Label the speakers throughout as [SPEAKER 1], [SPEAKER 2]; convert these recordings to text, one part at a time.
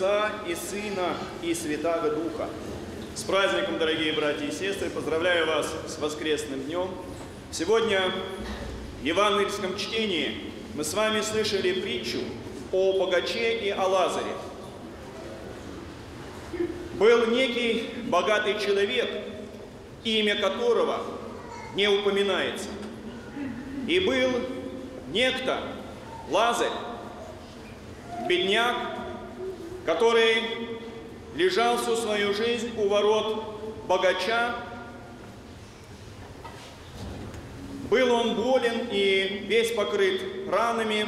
[SPEAKER 1] Отца и Сына и Святаго Духа. С праздником, дорогие братья и сестры! Поздравляю вас с воскресным днем. Сегодня в евангельском чтении мы с вами слышали притчу о богаче и о Лазаре. Был некий богатый человек, имя которого не упоминается. И был некто Лазарь, бедняк, который лежал всю свою жизнь у ворот богача. Был он болен и весь покрыт ранами.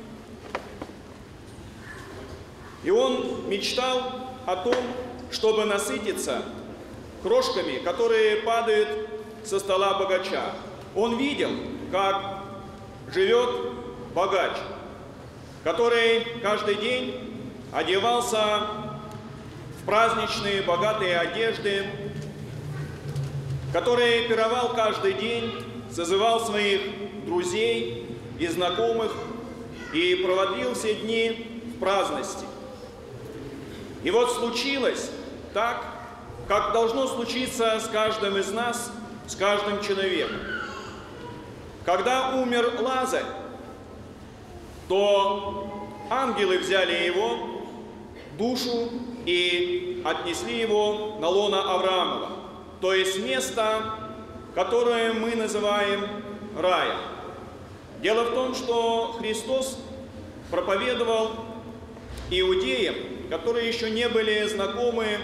[SPEAKER 1] И он мечтал о том, чтобы насытиться крошками, которые падают со стола богача. Он видел, как живет богач, который каждый день одевался в праздничные богатые одежды, который пировал каждый день, созывал своих друзей и знакомых и проводил все дни в праздности. И вот случилось так, как должно случиться с каждым из нас, с каждым человеком. Когда умер Лазарь, то ангелы взяли его душу и отнесли его на лоно Авраамова, то есть место, которое мы называем раем. Дело в том, что Христос проповедовал иудеям, которые еще не были знакомы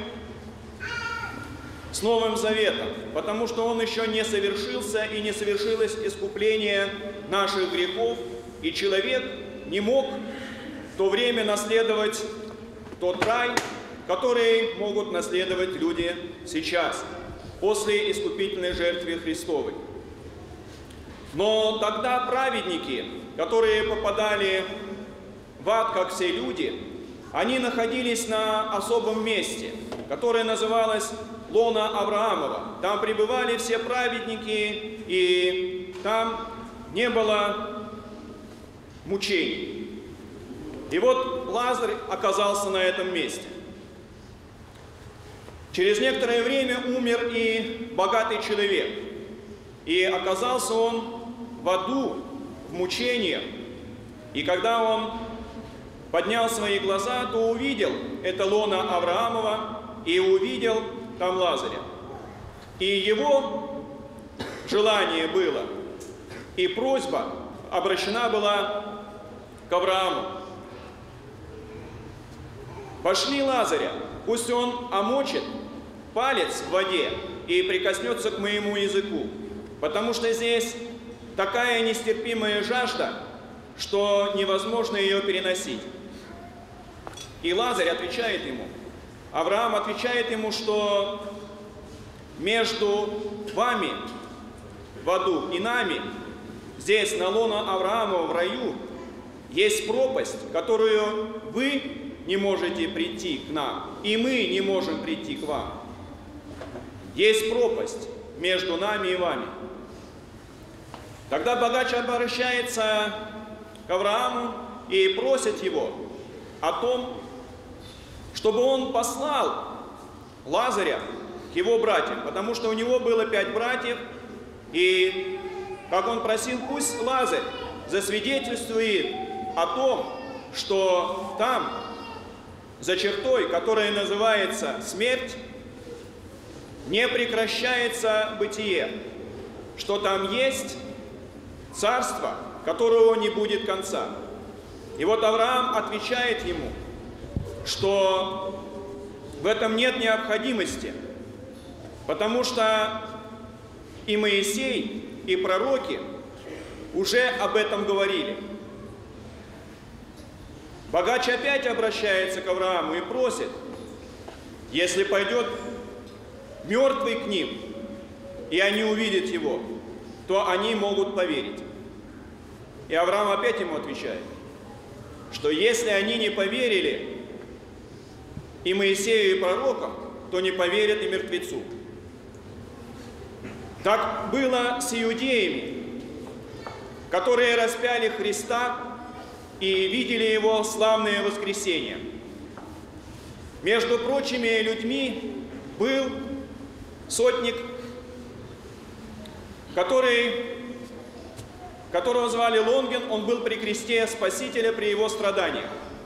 [SPEAKER 1] с Новым Заветом, потому что он еще не совершился и не совершилось искупление наших грехов, и человек не мог в то время наследовать тот рай, который могут наследовать люди сейчас, после искупительной жертвы Христовой. Но тогда праведники, которые попадали в ад, как все люди, они находились на особом месте, которое называлось лоно Авраамова. Там пребывали все праведники, и там не было мучений. И вот Лазарь оказался на этом месте. Через некоторое время умер и богатый человек. И оказался он в аду, в мучениях. И когда он поднял свои глаза, то увидел это лоно Авраамова и увидел там Лазаря. И его желание было, и просьба обращена была к Аврааму: «Пошли Лазаря, пусть он омочит палец в воде и прикоснется к моему языку, потому что здесь такая нестерпимая жажда, что невозможно ее переносить». И Лазарь отвечает ему, Авраам отвечает ему, что между вами в аду и нами, здесь на лоно Авраама в раю, есть пропасть, которую вы не можете прийти к нам, и мы не можем прийти к вам. Есть пропасть между нами и вами. Тогда богач обращается к Аврааму и просит его о том, чтобы он послал Лазаря к его братьям, потому что у него было 5 братьев, и, как он просил, пусть Лазарь засвидетельствует о том, что там, за чертой, которая называется смерть, не прекращается бытие, что там есть царство, которого не будет конца. И вот Авраам отвечает ему, что в этом нет необходимости, потому что и Моисей, и пророки уже об этом говорили. Богач опять обращается к Аврааму и просит, если пойдет мертвый к ним, и они увидят его, то они могут поверить. И Авраам опять ему отвечает, что если они не поверили и Моисею, и пророкам, то не поверят и мертвецу. Так было с иудеями, которые распяли Христа и видели Его славное воскресение. Между прочими людьми был сотник, которого звали Лонгин. Он был при кресте Спасителя при его страданиях.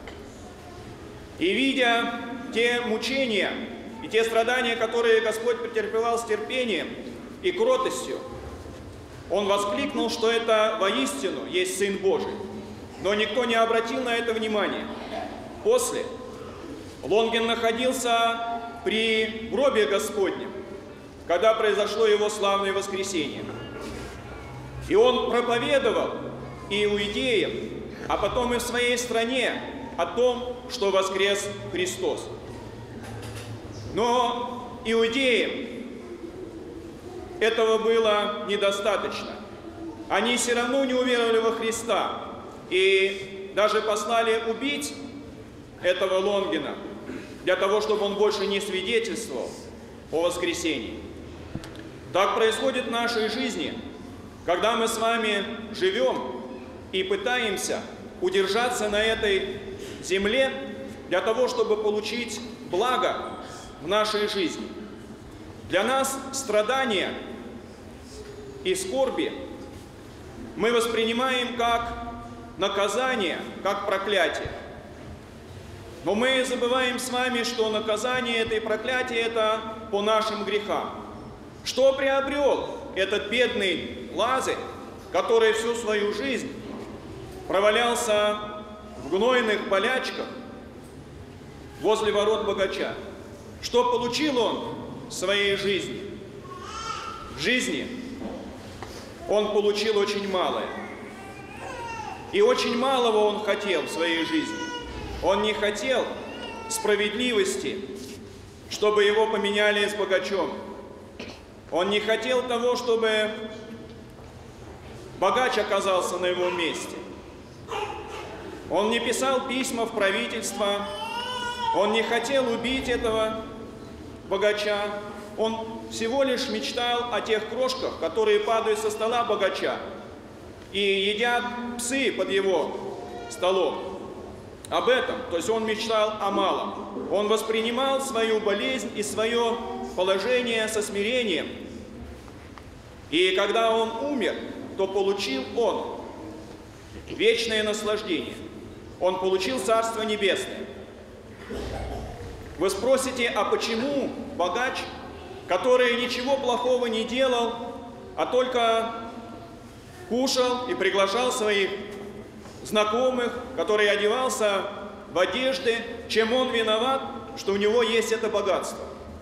[SPEAKER 1] И видя те мучения и те страдания, которые Господь претерпевал с терпением и кротостью, он воскликнул, что это воистину есть Сын Божий. Но никто не обратил на это внимания. После Лонгин находился при гробе Господнем, когда произошло его славное воскресение. И он проповедовал и иудеям, а потом и в своей стране о том, что воскрес Христос. Но иудеям этого было недостаточно. Они все равно не уверовали во Христа и даже послали убить этого Лонгина для того, чтобы он больше не свидетельствовал о воскресении. Так происходит в нашей жизни, когда мы с вами живем и пытаемся удержаться на этой земле для того, чтобы получить благо в нашей жизни. Для нас страдания и скорби мы воспринимаем как наказание, как проклятие. Но мы забываем с вами, что наказание это и проклятие это по нашим грехам. Что приобрел этот бедный Лазарь, который всю свою жизнь провалялся в гнойных болячках возле ворот богача? Что получил он в своей жизни? В жизни он получил очень малое. И очень малого он хотел в своей жизни. Он не хотел справедливости, чтобы его поменяли с богачом. Он не хотел того, чтобы богач оказался на его месте. Он не писал письма в правительство. Он не хотел убить этого богача. Он всего лишь мечтал о тех крошках, которые падают со стола богача и едят псы под его столом. Об этом, то есть он мечтал о малом. Он воспринимал свою болезнь и свое положение со смирением. И когда он умер, то получил он вечное наслаждение. Он получил Царство Небесное. Вы спросите, а почему богач, который ничего плохого не делал, а только кушал и приглашал своих знакомых, который одевался в одежды, чем он виноват, что у него есть это богатство?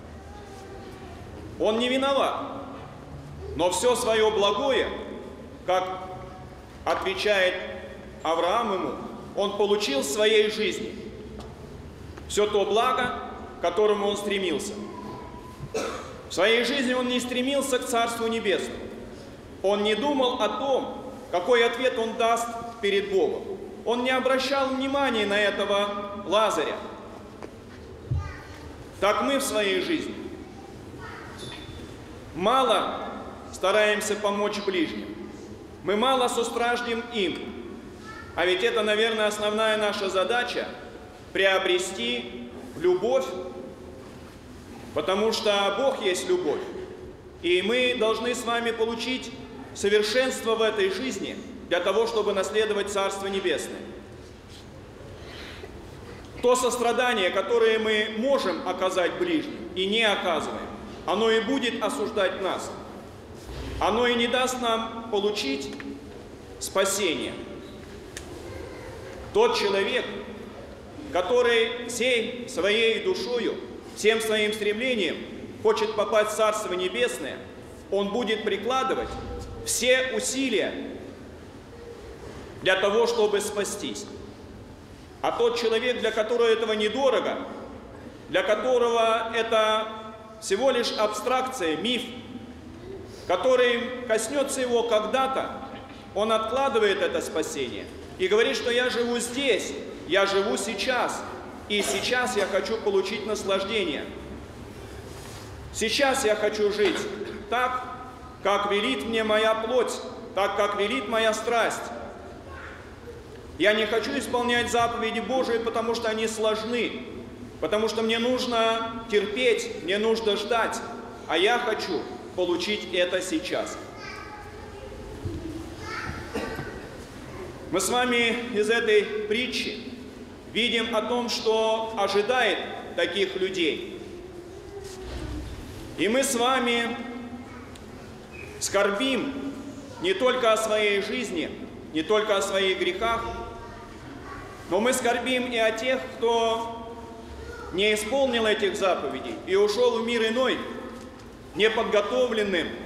[SPEAKER 1] Он не виноват, но все свое благое, как отвечает Авраам ему, он получил в своей жизни. Все то благо, к которому он стремился. В своей жизни он не стремился к Царству Небесному. Он не думал о том, какой ответ он даст перед Богом. Он не обращал внимания на этого Лазаря. Так мы в своей жизни мало стараемся помочь ближним. Мы мало состраждем им. А ведь это, наверное, основная наша задача – приобрести любовь, потому что Бог есть любовь. И мы должны с вами получить совершенство в этой жизни для того, чтобы наследовать Царство Небесное. То сострадание, которое мы можем оказать ближним и не оказываем, оно и будет осуждать нас. Оно и не даст нам получить спасение. Тот человек, который всей своей душою, всем своим стремлением хочет попасть в Царство Небесное, он будет прикладывать все усилия для того, чтобы спастись. А тот человек, для которого этого недорого, для которого это всего лишь абстракция, миф, который коснется его когда-то, он откладывает это спасение и говорит, что я живу здесь, я живу сейчас, и сейчас я хочу получить наслаждение. Сейчас я хочу жить так, как велит мне моя плоть, так, как велит моя страсть. Я не хочу исполнять заповеди Божии, потому что они сложны. потому что мне нужно терпеть, мне нужно ждать, а я хочу получить это сейчас. Мы с вами из этой притчи видим о том, что ожидает таких людей. И мы с вами скорбим не только о своей жизни, не только о своих грехах, но мы скорбим и о тех, кто не исполнил этих заповедей и ушел в мир иной, неподготовленным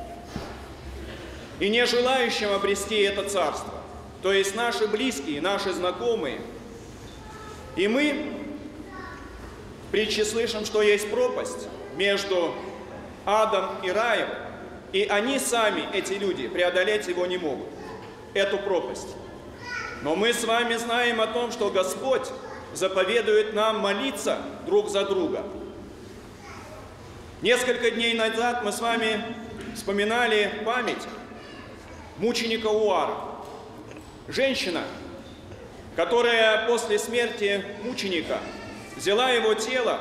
[SPEAKER 1] и не желающим обрести это царство. То есть наши близкие, наши знакомые. И мы в притче слышим, что есть пропасть между адом и раем, и они сами, эти люди, преодолеть его не могут, эту пропасть. Но мы с вами знаем о том, что Господь заповедует нам молиться друг за друга. Несколько дней назад мы с вами вспоминали память мученика Уара. Женщина, которая после смерти мученика взяла его тело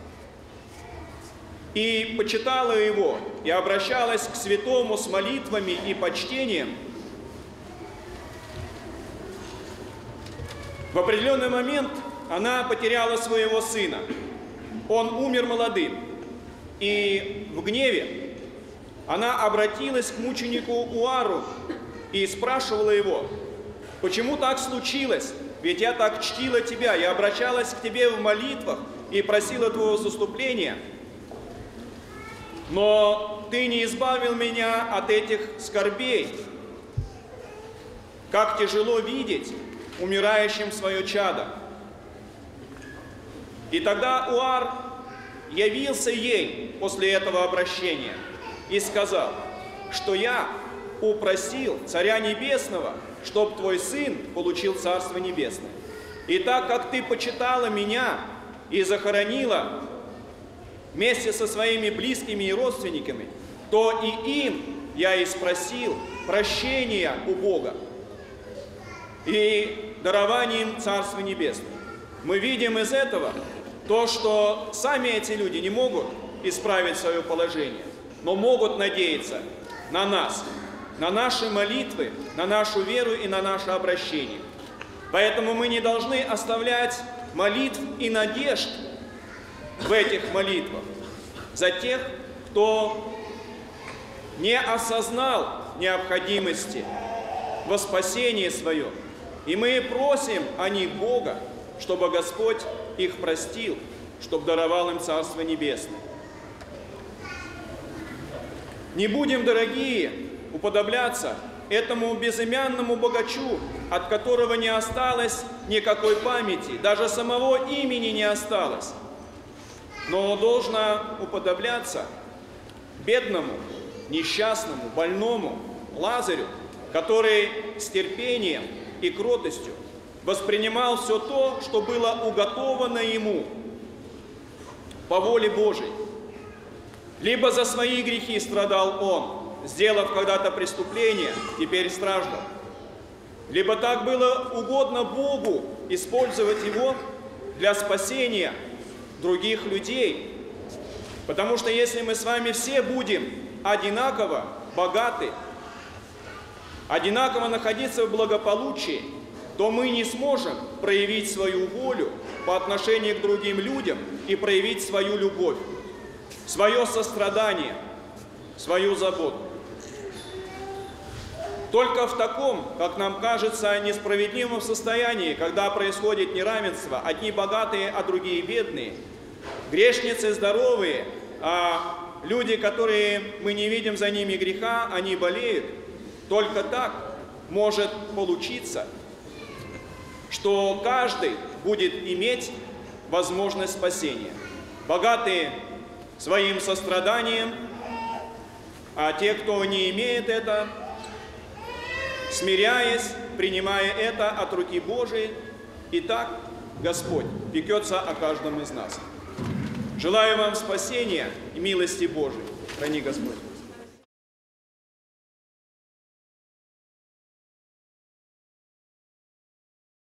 [SPEAKER 1] и почитала его, и обращалась к святому с молитвами и почтением, в определенный момент она потеряла своего сына. Он умер молодым, и в гневе она обратилась к мученику Уару и спрашивала его: «Почему так случилось? Ведь я так чтила тебя, я обращалась к тебе в молитвах и просила твоего заступления, но ты не избавил меня от этих скорбей. Как тяжело видеть умирающим свое чадо». И тогда Уар явился ей после этого обращения и сказал, что я упросил Царя Небесного, чтоб твой сын получил Царство Небесное. И так как ты почитала меня и захоронила вместе со своими близкими и родственниками, то и им я и спросил прощения у Бога и дарование им Царства Небесного. Мы видим из этого то, что сами эти люди не могут исправить свое положение, но могут надеяться на нас, на наши молитвы, на нашу веру и на наше обращение. Поэтому мы не должны оставлять молитв и надежд в этих молитвах за тех, кто не осознал необходимости во спасении своем. И мы просим о них Бога, чтобы Господь их простил, чтобы даровал им Царство Небесное. Не будем, дорогие, уподобляться этому безымянному богачу, от которого не осталось никакой памяти, даже самого имени не осталось. Но должно уподобляться бедному, несчастному, больному Лазарю, который с терпением и кротостью воспринимал все то, что было уготовано ему по воле Божией. Либо за свои грехи страдал он, сделав когда-то преступление, теперь страждал. Либо так было угодно Богу использовать его для спасения других людей. Потому что если мы с вами все будем одинаково богаты, одинаково находиться в благополучии, то мы не сможем проявить свою волю по отношению к другим людям и проявить свою любовь, свое сострадание, свою заботу. Только в таком, как нам кажется, несправедливом состоянии, когда происходит неравенство, одни богатые, а другие бедные, грешницы здоровые, а люди, которые мы не видим за ними греха, они болеют, только так может получиться, что каждый будет иметь возможность спасения. Богатые своим состраданием, а те, кто не имеет это, смиряясь, принимая это от руки Божией, и так Господь пекется о каждом из нас. Желаю вам спасения и милости Божией. Храни Господь.